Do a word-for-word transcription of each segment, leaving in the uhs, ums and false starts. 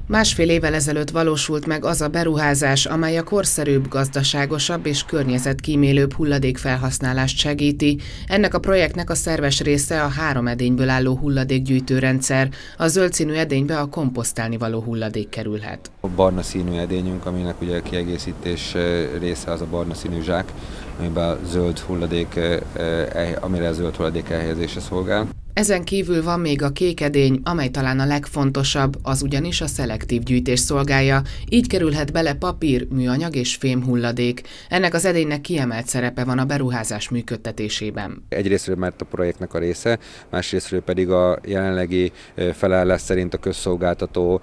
Másfél évvel ezelőtt valósult meg az a beruházás, amely a korszerűbb, gazdaságosabb és környezetkímélőbb hulladékfelhasználást segíti. Ennek a projektnek a szerves része a három edényből álló hulladékgyűjtőrendszer. A zöld színű edénybe a komposztálni való hulladék kerülhet. A barna színű edényünk, aminek ugye a kiegészítés része az a barna színű zsák, amiben a zöld hulladék, amire a zöld hulladék elhelyezése szolgál. Ezen kívül van még a kék edény, amely talán a legfontosabb, az ugyanis a szelektív gyűjtés szolgálja, így kerülhet bele papír, műanyag és fém hulladék. Ennek az edénynek kiemelt szerepe van a beruházás működtetésében. Egyrészről mert a projektnek a része, másrészről pedig a jelenlegi felállás szerint a közszolgáltató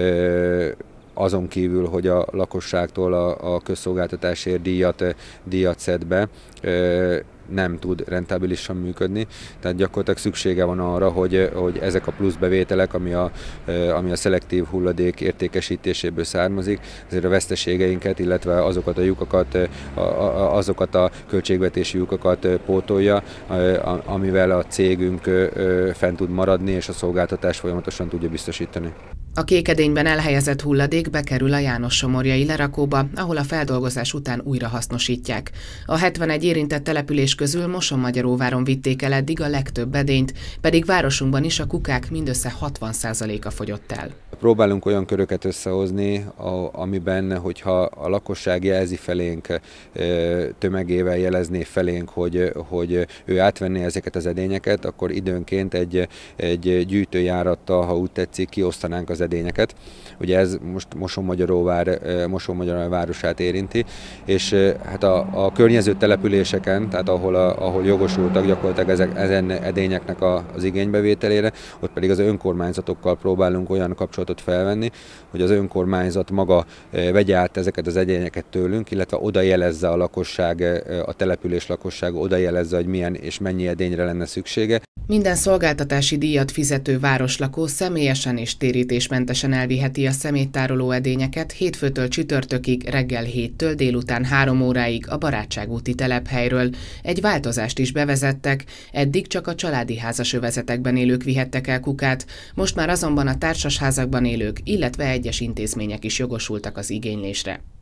azon kívül, hogy a lakosságtól a, a közszolgáltatásért díjat, díjat szed be, nem tud rentábilisan működni, tehát gyakorlatilag szüksége van arra, hogy, hogy ezek a plusz bevételek, ami a, ami a szelektív hulladék értékesítéséből származik, ezért a veszteségeinket, illetve azokat a lyukakat, azokat a költségvetési lyukakat pótolja, amivel a cégünk fent tud maradni, és a szolgáltatást folyamatosan tudja biztosítani. A kék edényben elhelyezett hulladék bekerül a János-Somorjai lerakóba, ahol a feldolgozás után újra hasznosítják. A hetvenegy érintett település közül Mosonmagyaróváron vitték el eddig a legtöbb edényt, pedig városunkban is a kukák mindössze hatvan százaléka fogyott el. Próbálunk olyan köröket összehozni, amiben, hogyha a lakosság jelzi felénk, tömegével jelezné felénk, hogy, hogy ő átvenné ezeket az edényeket, akkor időnként egy, egy gyűjtőjárattal, ha úgy tetszik, kiosztanánk az edényeket. Ugye ez most Mosonmagyaróvár, Mosonmagyaróvár városát érinti, és hát a, a környező településeken, tehát ahol, a, ahol jogosultak gyakorlatilag ezek, ezen edényeknek a, az igénybevételére, ott pedig az önkormányzatokkal próbálunk olyan kapcsolatot felvenni, hogy az önkormányzat maga vegye át ezeket az edényeket tőlünk, illetve oda jelezze a lakosság, a település lakossága oda jelezze, hogy milyen és mennyi edényre lenne szüksége. Minden szolgáltatási díjat fizető városlakó személyesen és térítésmentesen elviheti a szeméttároló edényeket hétfőtől csütörtökig reggel héttől délután három óráig a Barátságúti telephelyről. Egy változást is bevezettek, eddig csak a családi házasövezetekben élők vihettek el kukát, most már azonban a társasházakban élők, illetve egyes intézmények is jogosultak az igénylésre.